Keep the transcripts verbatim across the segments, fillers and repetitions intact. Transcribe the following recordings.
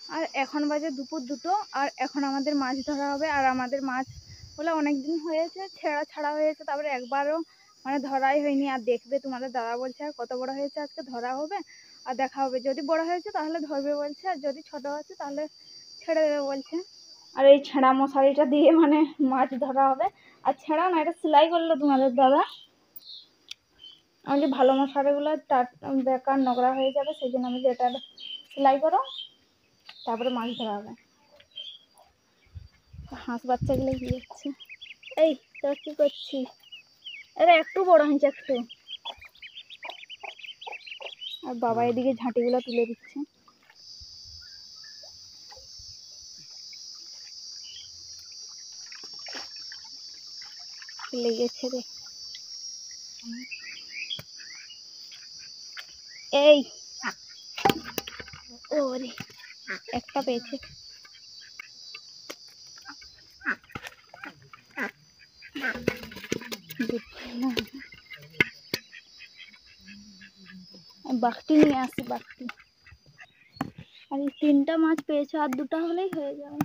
আর এখন বাজে দুপুর দুটো, আর এখন আমাদের মাছ ধরা হবে। আর আমাদের মাছ বলে অনেক দিন হয়েছে ছেঁড়া ছাড়া হয়েছে, তারপরে একবারও মানে ধরাই হয়নি। আর দেখবে তোমাদের দাদা বলছে আর কত বড় হয়েছে আজকে ধরা হবে আর দেখা হবে, যদি বড় হয়েছে তাহলে ধরবে বলছে, আর যদি ছোট আছে তাহলে ছেড়ে দেবে বলছে। আর এই ছেঁড়া মশারিটা দিয়ে মানে মাছ ধরা হবে। আর ছেঁড়া না, এটা সেলাই করলো তোমাদের দাদা। আমি যে ভালো মশারিগুলো বেকার নোংরা হয়ে যাবে, সেই জন্য আমি যেটা সেলাই করো তারপরে মাছ ধরা হবে। হাঁস বাচ্চাগুলো কি যাচ্ছে। এই তোর কি করছিস? এটা একটু বড় হয়েছে একটু। আর বাবা এদিকে ঝাঁটিগুলো তুলে দিচ্ছে। লেগেছে রে। এই ওরে একটা পেয়েছে। বাঘটি নিয়ে আসি, বাঘটি। আর এই তিনটা মাছ পেয়েছে, আর দুটা হলেই হয়ে যাবে।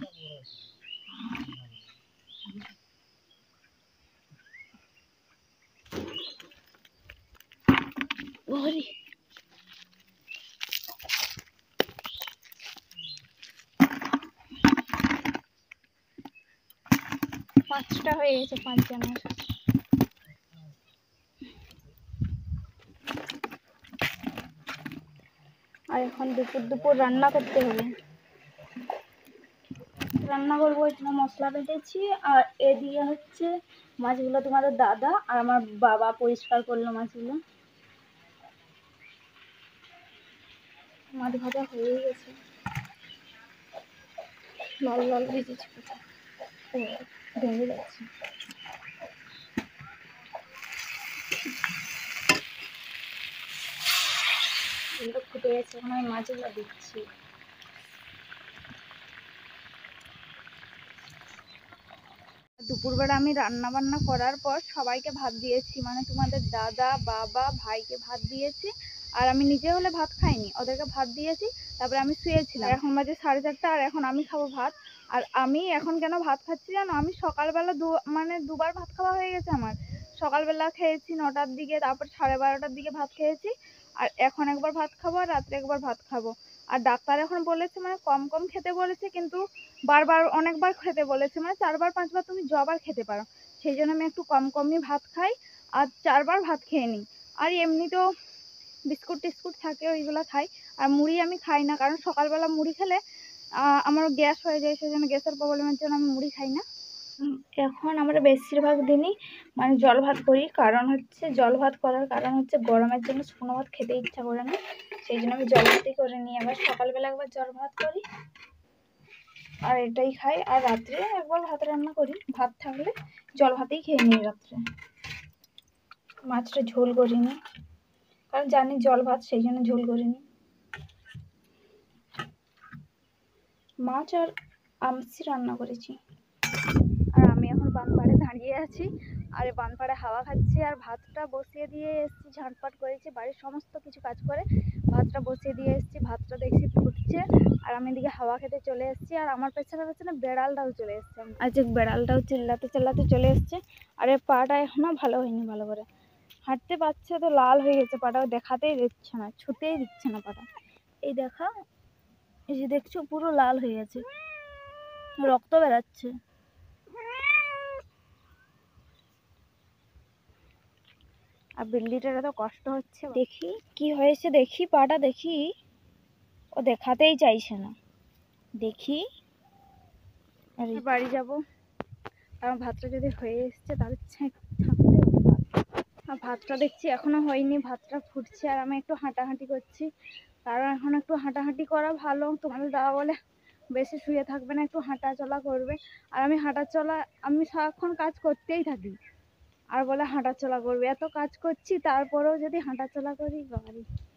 ওরে পাঁচটা হয়ে গেছে, পাঁচজনের। আর এখন দুপুর দুপুর রান্না করতে হবে। রান্না করবো, এখানে মশলা বেটেছি। আর এদিকে হচ্ছে মাছগুলো তোমাদের দাদা আর আমার বাবা পরিষ্কার করলো মাছগুলো। মাছ ভাজা হয়ে গেছে, লাল লাল ভেজেছি। ভেঙে যাচ্ছে। এগুলো ফুটে গেছে, এখন আমি মাছগুলো দিচ্ছি। দুপুরবেলা আমি রান্না বান্না করার পর সবাইকে ভাত দিয়েছি, মানে তোমাদের দাদা বাবা ভাইকে ভাত দিয়েছি। আর আমি নিজে হলে ভাত খাইনি, ওদেরকে ভাত দিয়েছি। তারপরে আমি শুয়েছিলাম। এখন বাজে সাড়ে চারটা, আর এখন আমি খাবো ভাত। আর আমি এখন কেন ভাত খাচ্ছি জানো? আমি সকালবেলা দু মানে দুবার ভাত খাওয়া হয়ে গেছে আমার। সকালবেলা খেয়েছি নটার দিকে, তারপর সাড়ে বারোটার দিকে ভাত খেয়েছি। আর এখন একবার ভাত খাবো, আর রাত্রে একবার ভাত খাবো। আর ডাক্তার এখন বলেছে মানে কম কম খেতে বলেছে, কিন্তু বারবার অনেকবার খেতে বলেছে, মানে চারবার পাঁচবার তুমি যবার খেতে পারো। সেই জন্য আমি একটু কম কমই ভাত খাই, আর চারবার ভাত খেয়ে নিই। আর এমনিতেও বিস্কুট টিস্কুট থাকে ওইগুলো খাই। আর মুড়ি আমি খাই না, কারণ সকালবেলা মুড়ি খেলে আমার গ্যাস হয়ে যায়, সেই জন্য গ্যাসের প্রবলেমের জন্য আমি মুড়ি খাই না। এখন আমরা বেশিরভাগ দিনই মানে জল ভাত করি, কারণ হচ্ছে জল ভাত করার কারণ হচ্ছে গরমের জন্য শুকনো ভাত খেতে ইচ্ছা করে না, সেই জন্য আমি জল ভাতই করে নিই। আবার সকালবেলা একবার জল ভাত করি আর এটাই খাই। আর রাত্রে একবার ভাত রান্না করি, ভাত থাকলে জল ভাতেই খেয়ে নিই রাত্রে। মাছটা ঝোল করিনি, কারণ জানি জল ভাত, সেই জন্য ঝোল করিনি। মাছ আর আমসি রান্না করেছি। আর আমি এখন বানপাড়ে দাঁড়িয়ে আছি, আর বানপাড়ে হাওয়া খাচ্ছি। আর ভাতটা বসিয়ে দিয়ে এসেছি, ঝাঁটপাট করেছি বাড়ির সমস্ত কিছু কাজ করে ভাতটা বসিয়ে দিয়ে এসেছি। ভাতটা দেখছি ফুটছে, আর আমি এদিকে হাওয়া খেতে চলে এসেছি। আর আমার পেছনে পেছনে বেড়ালটাও চলে এসছে। আর যে বেড়ালটাও চিল্লাতে চিল্লাতে চলে এসছে। আর এর পাটা এখনো ভালো হয়নি, ভালো করে হাঁটতে পারছে তো লাল হয়ে গেছে পাটাও, দেখাতেই দিচ্ছে না, ছুতেই দিচ্ছে না পাটা। এই দেখা, এই যে দেখছো পুরো লাল হয়ে গেছে, রক্ত বেরাচ্ছে। আর বিল্লিটার এত কষ্ট হচ্ছে, দেখি কি হয়েছে, দেখি পাটা দেখি। ও দেখাতেই চাইছে না। দেখি বাড়ি যাব, কারণ ভাতটা যদি হয়ে এসছে তাহলে ছাঁকতে হবে। আর ভাতটা দেখছি এখনো হয়নি, ভাতটা ফুটছে। আর আমি একটু হাঁটাহাঁটি করছি, কারণ এখন একটু হাঁটাহাঁটি করা ভালো। তোমাদের দাদা বলে বেশি শুয়ে থাকবে না, একটু হাঁটা চলা করবে। আর আমি হাঁটা চলা, আমি সারাক্ষণ কাজ করতেই থাকি, আর বলে হাঁটা চলা করবে। এত কাজ করছি তারপরেও যদি হাঁটা চলা করি, বাড়ি